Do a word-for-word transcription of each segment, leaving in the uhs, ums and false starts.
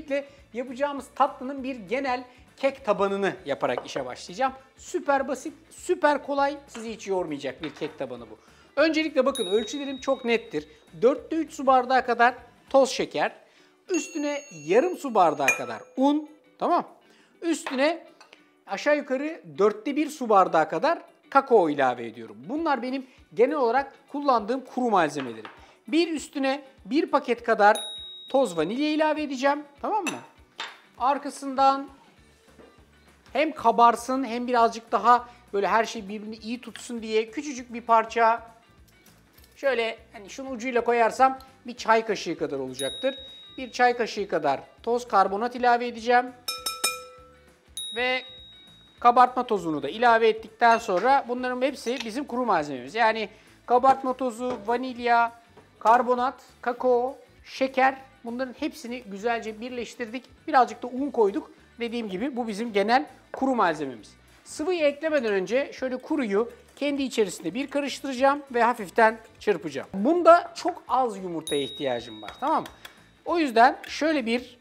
Öncelikle yapacağımız tatlının bir genel kek tabanını yaparak işe başlayacağım. Süper basit, süper kolay, sizi hiç yormayacak bir kek tabanı bu. Öncelikle bakın ölçülerim çok nettir. dörtte üç su bardağı kadar toz şeker, üstüne yarım su bardağı kadar un, tamam. Üstüne aşağı yukarı dörtte bir su bardağı kadar kakao ilave ediyorum. Bunlar benim genel olarak kullandığım kuru malzemelerim. Bir üstüne bir paket kadar toz vanilya ilave edeceğim, tamam mı? Arkasından hem kabarsın hem birazcık daha böyle her şey birbirini iyi tutsun diye küçücük bir parça, şöyle hani şunun ucuyla koyarsam bir çay kaşığı kadar olacaktır. Bir çay kaşığı kadar toz karbonat ilave edeceğim. Ve kabartma tozunu da ilave ettikten sonra bunların hepsi bizim kuru malzememiz. Yani kabartma tozu, vanilya, karbonat, kakao, şeker, bunların hepsini güzelce birleştirdik. Birazcık da un koyduk. Dediğim gibi bu bizim genel kuru malzememiz. Sıvıyı eklemeden önce şöyle kuruyu kendi içerisinde bir karıştıracağım ve hafiften çırpacağım. Bunda çok az yumurtaya ihtiyacım var, tamam mı? O yüzden şöyle bir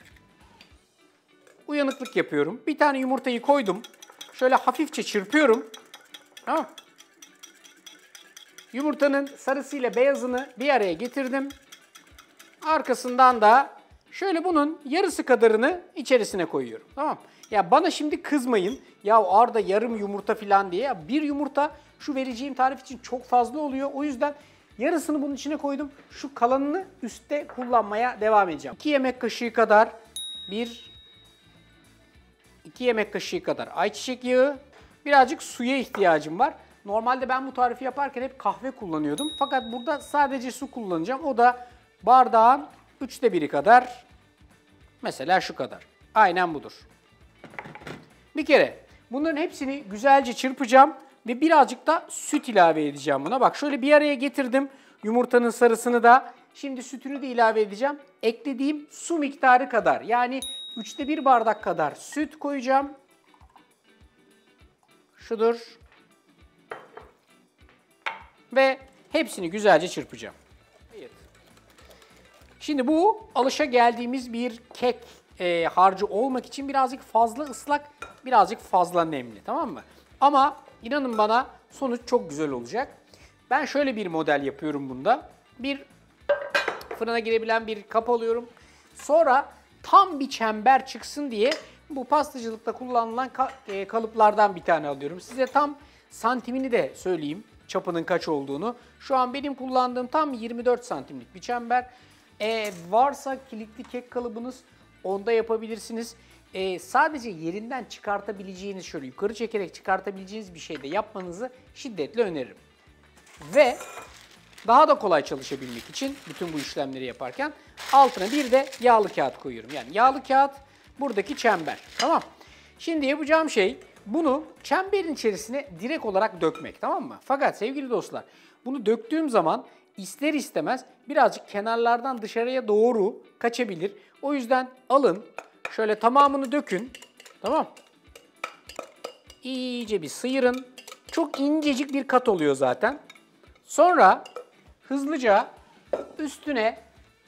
uyanıklık yapıyorum. Bir tane yumurtayı koydum. Şöyle hafifçe çırpıyorum. Tamam. Yumurtanın sarısıyla beyazını bir araya getirdim. Arkasından da şöyle bunun yarısı kadarını içerisine koyuyorum. Tamam. Ya bana şimdi kızmayın. Ya Arda yarım yumurta falan diye. Ya bir yumurta şu vereceğim tarif için çok fazla oluyor. O yüzden yarısını bunun içine koydum. Şu kalanını üstte kullanmaya devam edeceğim. iki yemek kaşığı kadar bir iki yemek kaşığı kadar ayçiçek yağı. Birazcık suya ihtiyacım var. Normalde ben bu tarifi yaparken hep kahve kullanıyordum. Fakat burada sadece su kullanacağım. O da bardağın üçte biri kadar. Mesela şu kadar. Aynen budur. Bir kere bunların hepsini güzelce çırpacağım ve birazcık da süt ilave edeceğim buna. Bak şöyle bir araya getirdim yumurtanın sarısını da. Şimdi sütünü de ilave edeceğim. Eklediğim su miktarı kadar, yani üçte bir bardak kadar süt koyacağım. Şudur. Ve hepsini güzelce çırpacağım. Evet. Şimdi bu alışa geldiğimiz bir kek e, harcı olmak için birazcık fazla ıslak, birazcık fazla nemli, tamam mı? Ama inanın bana sonuç çok güzel olacak. Ben şöyle bir model yapıyorum bunda. Bir fırına girebilen bir kap alıyorum. Sonra tam bir çember çıksın diye bu pastacılıkta kullanılan kalıplardan bir tane alıyorum. Size tam santimini de söyleyeyim, çapının kaç olduğunu. Şu an benim kullandığım tam yirmi dört santimlik bir çember. Ee, varsa kilitli kek kalıbınız, onda yapabilirsiniz. Ee, sadece yerinden çıkartabileceğiniz, şöyle yukarı çekerek çıkartabileceğiniz bir şey de yapmanızı şiddetle öneririm. Ve daha da kolay çalışabilmek için bütün bu işlemleri yaparken altına bir de yağlı kağıt koyuyorum. Yani yağlı kağıt buradaki çember. Tamam. Şimdi yapacağım şey bunu çemberin içerisine direkt olarak dökmek, tamam mı? Fakat sevgili dostlar, bunu döktüğüm zaman ister istemez birazcık kenarlardan dışarıya doğru kaçabilir. O yüzden alın, şöyle tamamını dökün. Tamam. İyice bir sıyırın. Çok incecik bir kat oluyor zaten. Sonra hızlıca üstüne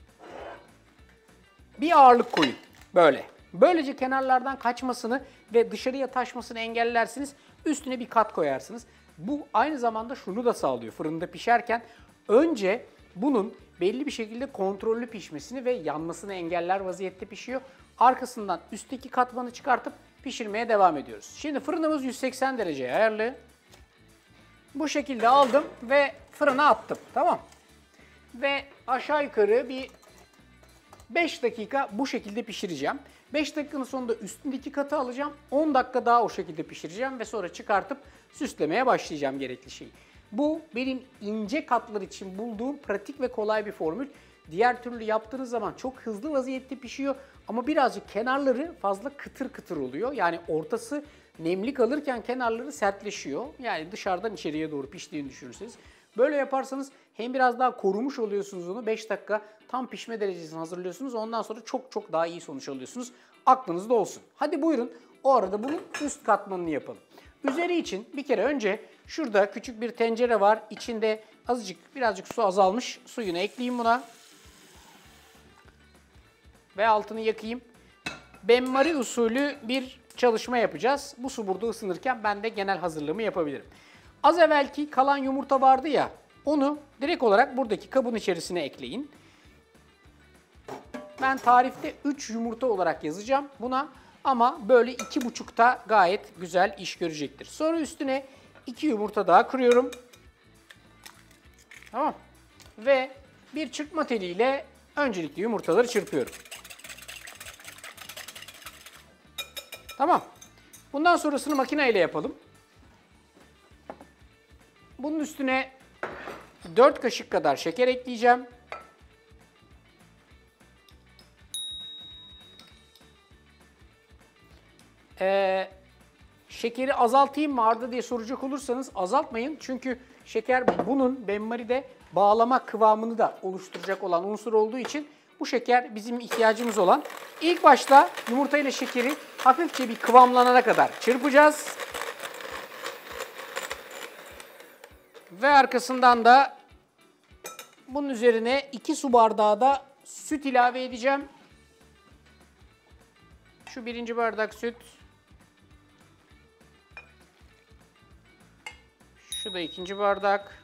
bir ağırlık koyun. Böyle. Böylece kenarlardan kaçmasını ve dışarıya taşmasını engellersiniz. Üstüne bir kat koyarsınız. Bu aynı zamanda şunu da sağlıyor. Fırında pişerken önce bunun belli bir şekilde kontrollü pişmesini ve yanmasını engeller vaziyette pişiyor. Arkasından üstteki katmanı çıkartıp pişirmeye devam ediyoruz. Şimdi fırınımız yüz seksen dereceye ayarlı. Bu şekilde aldım ve fırına attım. Tamam. Ve aşağı yukarı bir beş dakika bu şekilde pişireceğim. beş dakikanın sonunda üstündeki katı alacağım. on dakika daha o şekilde pişireceğim ve sonra çıkartıp süslemeye başlayacağım gerekli şeyi. Bu benim ince katlar için bulduğum pratik ve kolay bir formül. Diğer türlü yaptığınız zaman çok hızlı vaziyette pişiyor ama birazcık kenarları fazla kıtır kıtır oluyor. Yani ortası nemli kalırken kenarları sertleşiyor. Yani dışarıdan içeriye doğru piştiğini düşünürseniz. Böyle yaparsanız hem biraz daha korumuş oluyorsunuz onu, beş dakika tam pişme derecesine hazırlıyorsunuz. Ondan sonra çok çok daha iyi sonuç alıyorsunuz. Aklınızda olsun. Hadi buyurun o arada bunun üst katmanını yapalım. Üzeri için bir kere önce şurada küçük bir tencere var. İçinde azıcık birazcık su azalmış. Suyunu ekleyeyim buna. ve altını yakayım. Benmari usulü bir çalışma yapacağız. Bu su burada ısınırken ben de genel hazırlığımı yapabilirim. Az evvelki kalan yumurta vardı ya, onu direkt olarak buradaki kabın içerisine ekleyin. Ben tarifte üç yumurta olarak yazacağım buna ama böyle iki buçukta gayet güzel iş görecektir. Sonra üstüne iki yumurta daha kırıyorum. Tamam. Ve bir çırpma teliyle öncelikle yumurtaları çırpıyorum. Tamam. Bundan sonrasını makineyle yapalım. Bunun üstüne dört kaşık kadar şeker ekleyeceğim. Ee, şekeri azaltayım mı Arda diye soracak olursanız azaltmayın. Çünkü şeker bunun benmaride bağlama kıvamını da oluşturacak olan unsur olduğu için bu şeker bizim ihtiyacımız olan. İlk başta yumurta ile şekeri hafifçe bir kıvamlanana kadar çırpacağız. Ve arkasından da bunun üzerine iki su bardağı da süt ilave edeceğim. Şu birinci bardak süt. Şu da ikinci bardak.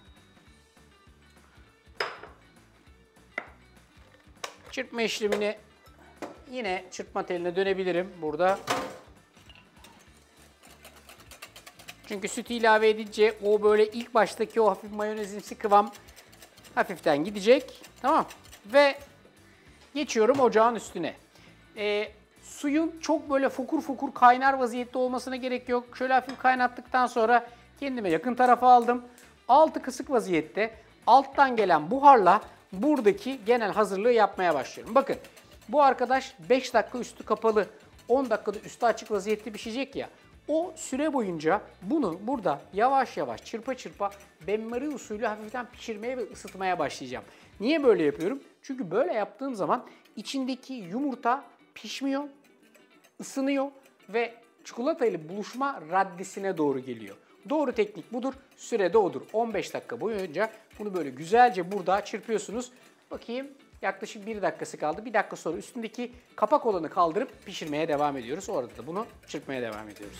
Çırpma işlemini yine çırpma teline dönebilirim burada. Çünkü sütü ilave edince o böyle ilk baştaki o hafif mayonezimsi kıvam hafiften gidecek. Tamam. Ve geçiyorum ocağın üstüne. Ee, suyun çok böyle fokur fokur kaynar vaziyette olmasına gerek yok. Şöyle hafif kaynattıktan sonra kendime yakın tarafa aldım. Altı kısık vaziyette alttan gelen buharla buradaki genel hazırlığı yapmaya başlıyorum. Bakın bu arkadaş beş dakika üstü kapalı, on dakikada üstü açık vaziyette pişecek ya. O süre boyunca bunu burada yavaş yavaş çırpa çırpa benmari usulü hafiften pişirmeye ve ısıtmaya başlayacağım. Niye böyle yapıyorum? Çünkü böyle yaptığım zaman içindeki yumurta pişmiyor, ısınıyor ve çikolata ile buluşma raddesine doğru geliyor. Doğru teknik budur, süre de odur. on beş dakika boyunca bunu böyle güzelce burada çırpıyorsunuz. Bakayım yaklaşık bir dakikası kaldı. Bir dakika sonra üstündeki kapak olanı kaldırıp pişirmeye devam ediyoruz. Orada da bunu çırpmaya devam ediyoruz.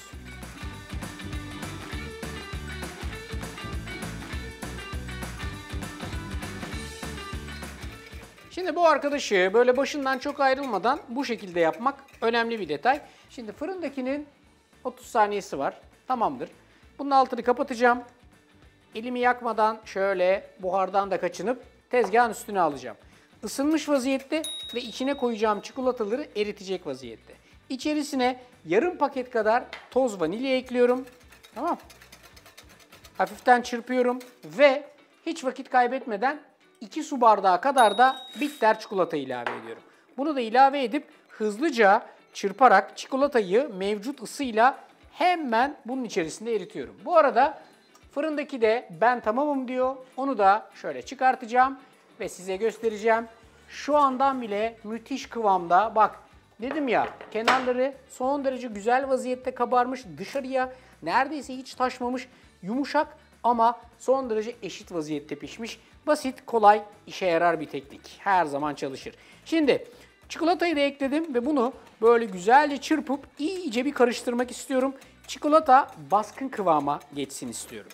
Şimdi bu arkadaşı böyle başından çok ayrılmadan bu şekilde yapmak önemli bir detay. Şimdi fırındakinin otuz saniyesi var. Tamamdır. Bunun altını kapatacağım. Elimi yakmadan şöyle buhardan da kaçınıp tezgahın üstüne alacağım. Isınmış vaziyette ve içine koyacağım çikolataları eritecek vaziyette. İçerisine yarım paket kadar toz vanilya ekliyorum. Tamam. Hafiften çırpıyorum ve hiç vakit kaybetmeden iki su bardağı kadar da bitter çikolata ilave ediyorum. Bunu da ilave edip hızlıca çırparak çikolatayı mevcut ısıyla hemen bunun içerisinde eritiyorum. Bu arada fırındaki de ben tamamım diyor. Onu da şöyle çıkartacağım ve size göstereceğim. Şu andan bile müthiş kıvamda. Bak dedim ya, kenarları son derece güzel vaziyette kabarmış. Dışarıya neredeyse hiç taşmamış. Yumuşak ama son derece eşit vaziyette pişmiş. Basit, kolay, işe yarar bir teknik. Her zaman çalışır. Şimdi çikolatayı da ekledim ve bunu böyle güzelce çırpıp iyice bir karıştırmak istiyorum. Çikolata baskın kıvama geçsin istiyorum.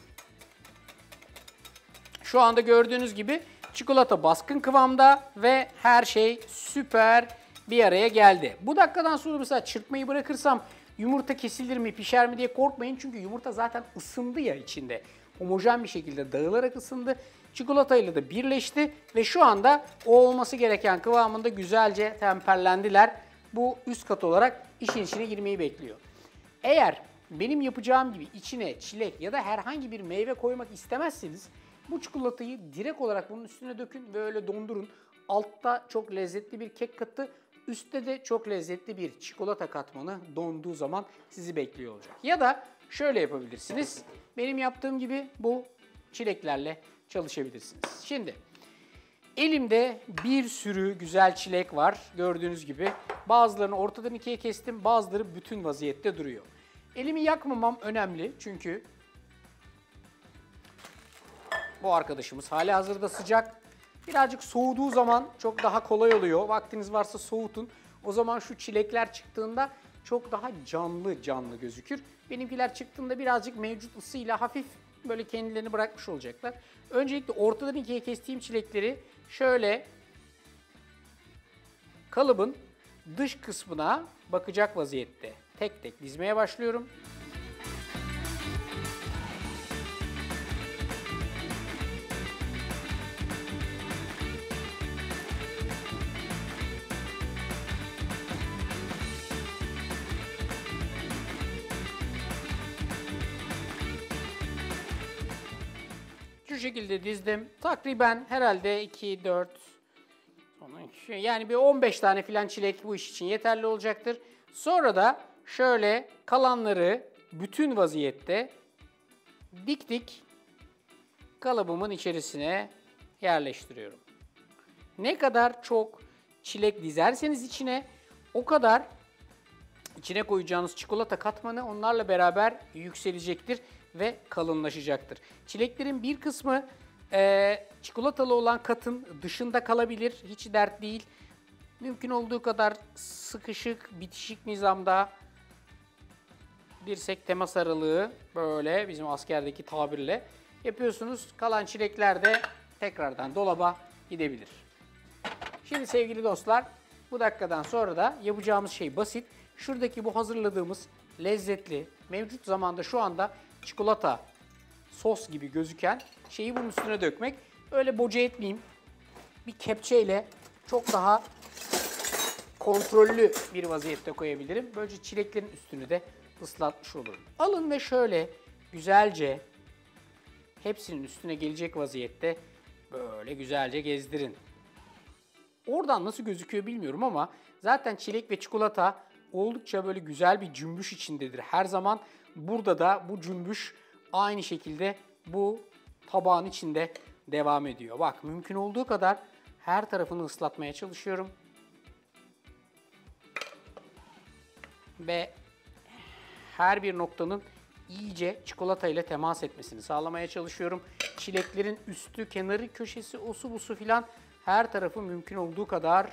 Şu anda gördüğünüz gibi çikolata baskın kıvamda ve her şey süper bir araya geldi. Bu dakikadan sonra mesela çırpmayı bırakırsam yumurta kesilir mi, pişer mi diye korkmayın. Çünkü yumurta zaten ısındı ya içinde. Homojen bir şekilde dağılarak ısındı. Çikolatayla da birleşti ve şu anda o olması gereken kıvamında güzelce temperlendiler. Bu üst kat olarak işin içine girmeyi bekliyor. Eğer benim yapacağım gibi içine çilek ya da herhangi bir meyve koymak istemezseniz bu çikolatayı direkt olarak bunun üstüne dökün ve öyle dondurun. Altta çok lezzetli bir kek katı, üstte de çok lezzetli bir çikolata katmanı donduğu zaman sizi bekliyor olacak. Ya da şöyle yapabilirsiniz. Benim yaptığım gibi bu çileklerle çalışabilirsiniz. Şimdi elimde bir sürü güzel çilek var. Gördüğünüz gibi bazılarını ortadan ikiye kestim, bazıları bütün vaziyette duruyor. Elimi yakmamam önemli çünkü bu arkadaşımız halihazırda sıcak. Birazcık soğuduğu zaman çok daha kolay oluyor. Vaktiniz varsa soğutun. O zaman şu çilekler çıktığında çok daha canlı canlı gözükür. Benimkiler çıktığında birazcık mevcut ısıyla hafif böyle kendilerini bırakmış olacaklar. Öncelikle ortadan ikiye kestiğim çilekleri şöyle kalıbın dış kısmına bakacak vaziyette tek tek dizmeye başlıyorum. Şu şekilde dizdim. Takriben herhalde iki, dört, yani bir on beş tane filan çilek bu iş için yeterli olacaktır. Sonra da şöyle kalanları bütün vaziyette dik dik kalıbımın içerisine yerleştiriyorum. Ne kadar çok çilek dizerseniz içine o kadar içine koyacağınız çikolata katmanı onlarla beraber yükselecektir ve kalınlaşacaktır. Çileklerin bir kısmı e, çikolatalı olan katın dışında kalabilir. Hiç dert değil. Mümkün olduğu kadar sıkışık, bitişik nizamda dirsek temas aralığı böyle bizim askerdeki tabirle yapıyorsunuz. Kalan çilekler de tekrardan dolaba gidebilir. Şimdi sevgili dostlar, bu dakikadan sonra da yapacağımız şey basit. Şuradaki bu hazırladığımız lezzetli, mevcut zamanda şu anda çikolata sos gibi gözüken şeyi bunun üstüne dökmek. Öyle boca etmeyeyim. Bir kepçeyle çok daha kontrollü bir vaziyette koyabilirim. Böylece çileklerin üstünü de ıslatmış olurum. Alın ve şöyle güzelce hepsinin üstüne gelecek vaziyette böyle güzelce gezdirin. Oradan nasıl gözüküyor bilmiyorum ama zaten çilek ve çikolata oldukça böyle güzel bir cümbüş içindedir. Her zaman burada da bu cümbüş aynı şekilde bu tabağın içinde devam ediyor. Bak, mümkün olduğu kadar her tarafını ıslatmaya çalışıyorum. Ve her bir noktanın iyice çikolata ile temas etmesini sağlamaya çalışıyorum. Çileklerin üstü, kenarı, köşesi, osu busu filan her tarafı mümkün olduğu kadar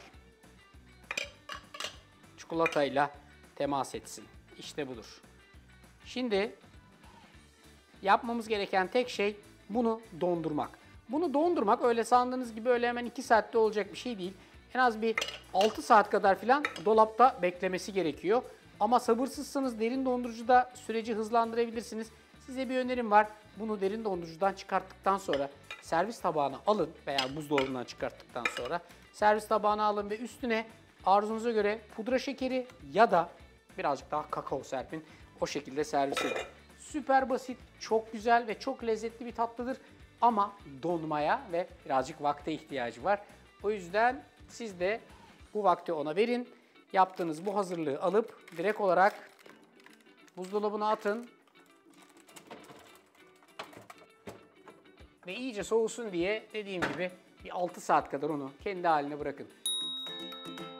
çikolatayla temas etsin. İşte budur. Şimdi yapmamız gereken tek şey bunu dondurmak. Bunu dondurmak öyle sandığınız gibi öyle hemen iki saatte olacak bir şey değil. En az bir altı saat kadar filan dolapta beklemesi gerekiyor. Ama sabırsızsanız derin dondurucuda süreci hızlandırabilirsiniz. Size bir önerim var. Bunu derin dondurucudan çıkarttıktan sonra servis tabağına alın veya buzdolabından çıkarttıktan sonra servis tabağına alın ve üstüne arzunuza göre pudra şekeri ya da birazcık daha kakao serpin. O şekilde servis edin. Süper basit, çok güzel ve çok lezzetli bir tatlıdır. Ama donmaya ve birazcık vakte ihtiyacı var. O yüzden siz de bu vakti ona verin. Yaptığınız bu hazırlığı alıp direkt olarak buzdolabına atın. Ve iyice soğusun diye dediğim gibi bir altı saat kadar onu kendi haline bırakın.